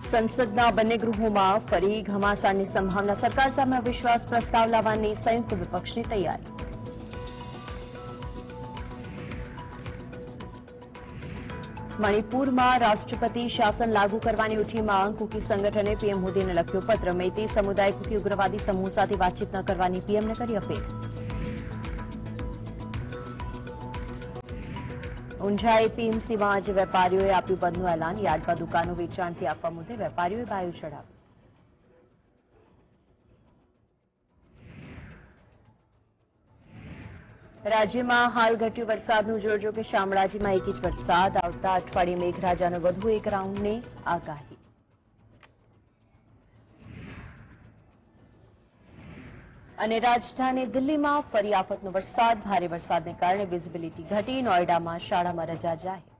સંસદના બંને ગૃહોમાં ફરી ઘમાસાણની સંભાવના. સરકાર સામે અવિશ્વાસ પ્રસ્તાવ લાવવાની સંયુક્ત વિપક્ષની તૈયારી. મણિપુરમાં રાષ્ટ્રપતિ શાસન લાગુ કરવાની ઉઠી માંગ. કુકી સંગઠને પીએમ મોદીને લખ્યો પત્ર. મેઈતી સમુદાય કુકી ઉગ્રવાદી સમૂહ સાથે વાતચીત ન કરવાની પીએમને કરી અપીલ. ઊંઝા એપીએમસીમાં આજે વેપારીઓએ આપ્યું બંધનું એલાન. યાર્ડમાં દુકાનો વેચાણથી આપવા મુદ્દે વેપારીઓએ બાયું ચઢાવ્યું. રાજ્યમાં હાલ ઘટ્યું વરસાદનું જોર. જો કે શામળાજીમાં 1 ઇંચ વરસાદ. આવતા અઠવાડિયે મેઘરાજાનો વધુ એક રાઉન્ડની આગાહી. અને રાજધાની દિલ્હીમાં ફરી આફતનો વરસાદ. ભારે વરસાદને કારણે વિઝિબિલિટી ઘટી. નોઈડામાં શાળામાં રજા જાહેર.